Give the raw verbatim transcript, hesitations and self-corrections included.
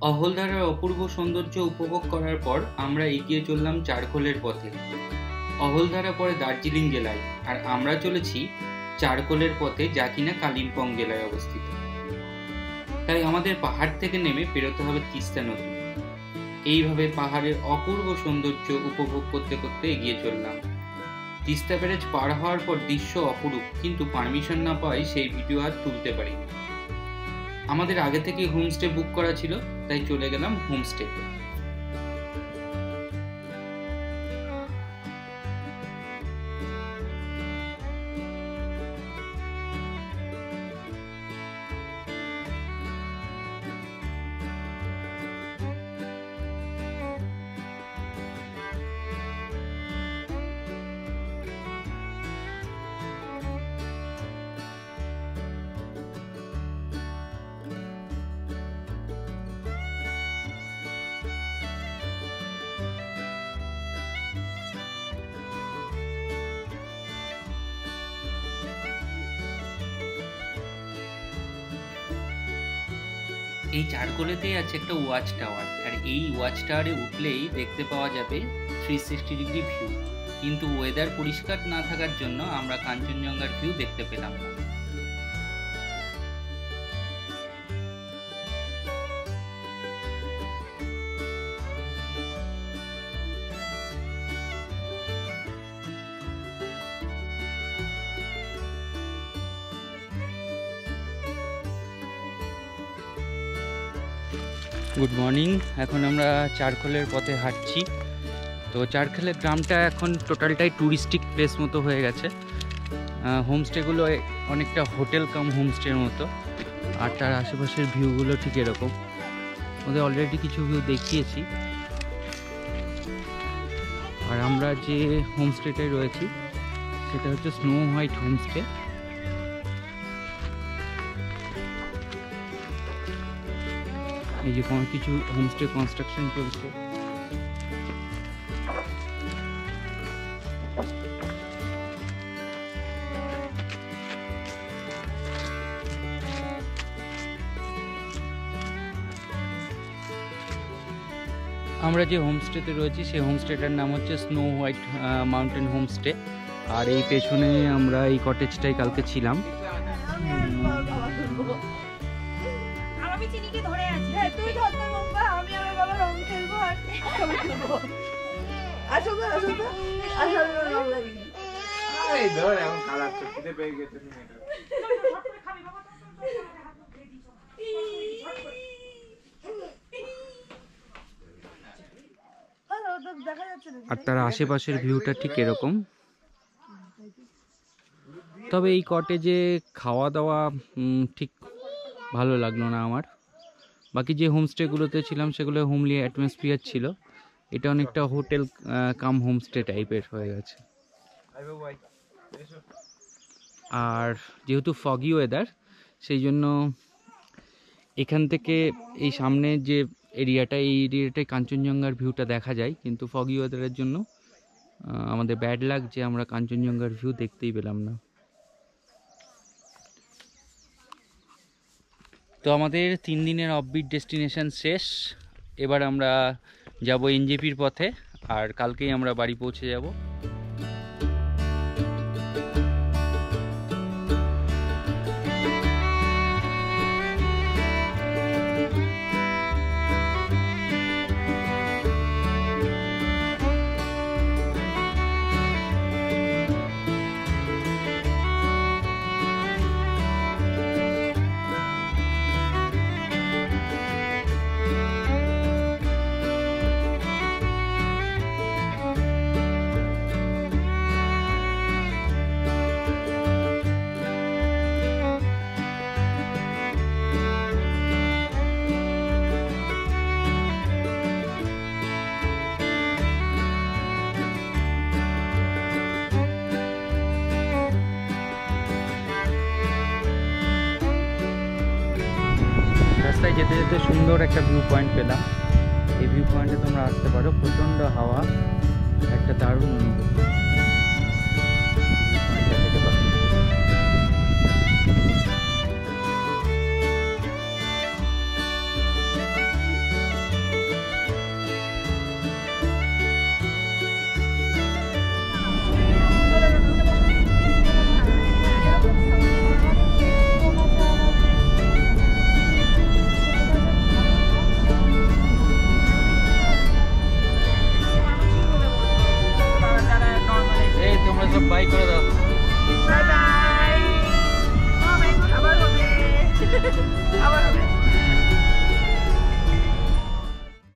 অহলধারার অপূর্ব সৌন্দর্য উপভোগ করার পর আমরা এগিয়ে চললাম চারকোলের পথে। অহলধারা পড়ে দার্জিলিং জেলায়, আর আমরা চলেছি চারকোলের পথে, যা কিনা কালিম্পং জেলায় অবস্থিত। তাই আমাদের পাহাড় থেকে নেমে পেরোতে হবে তিস্তা নদী। এইভাবে পাহাড়ের অপূর্ব সৌন্দর্য উপভোগ করতে করতে এগিয়ে চললাম। তিস্তা ব্যারেজ পার হওয়ার পর দৃশ্য অপরূপ, কিন্তু পারমিশন না পাওয়ায় সেই ভিডিও আর তুলতে পারিনি। আমাদের আগে থেকে হোমস্টে বুক করা ছিল, তাই চলে গেলাম হোমস্টেতে। এই চারকোলেতেই আছে একটা ওয়াচ টাওয়ার, আর এই ওয়াচ টাওয়ারে উঠলেই দেখতে পাওয়া যাবে থ্রি সিক্সটি ডিগ্রি ভিউ। কিন্তু ওয়েদার পরিষ্কার না থাকার জন্য আমরা কাঞ্চনজঙ্ঘার ভিউ দেখতে পেলাম না। Good morning. এখন আমরা চারকোলের পথে হাঁটছি। তো চারকোলের গ্রামটা এখন টোটালটাই ট্যুরিস্টিক প্লেস মতো হয়ে গেছে। হোমস্টেগুলো অনেকটা হোটেল কাম হোমস্টের মতো, আর তার আশেপাশের ভিউগুলো ঠিক এরকম। ওদের অলরেডি কিছু ভিউ দেখিয়েছি। আর আমরা যে হোমস্টেটায় রয়েছি সেটা হচ্ছে স্নো হোয়াইট হোমস্টে। এই যে কোনো কিছু হোমস্টে কনস্ট্রাকশন চলছে। আমরা যে হোমস্টেতে রয়েছি সেই হোমস্টেটার নাম হচ্ছে স্নো হোয়াইট মাউন্টেন হোমস্টে। আর এই পেছনে আমরা এই কটেজটাই কালকে ছিলাম। আর তার আশেপাশের ভিউটা ঠিক এরকম। তবে এই কটেজে খাওয়া দাওয়া ঠিক ভালো লাগলো না আমার। বাকি যে হোমস্টেগুলোতে ছিলাম সেগুলো হোমলি অ্যাটমসফিয়ার ছিল, এটা অনেকটা হোটেল কাম হোমস্টে টাইপের হয়ে গেছে। আর যেহেতু ফগি ওয়েদার, সেই জন্য এখান থেকে এই সামনে যে এরিয়াটা, এই এরিয়াটায় কাঞ্চনজঙ্ঘার ভিউটা দেখা যায়, কিন্তু ফগি ওয়েদারের জন্য আমাদের ব্যাড লাগ যে আমরা কাঞ্চনজঙ্ঘার ভিউ দেখতেই পেলাম না। তো আমাদের তিন দিনের অফবিট ডেস্টিনেশন শেষ। এবার আমরা যাব এনজেপির পথে, আর কালকেই আমরা বাড়ি পৌঁছে যাব। রাস্তায় যেতে যেতে সুন্দর একটা ভিউ পয়েন্ট পেলাম। এই ভিউ পয়েন্টে তোমরা আসতে পারো। প্রচণ্ড হাওয়া, একটা দারুণ অনুভূতি।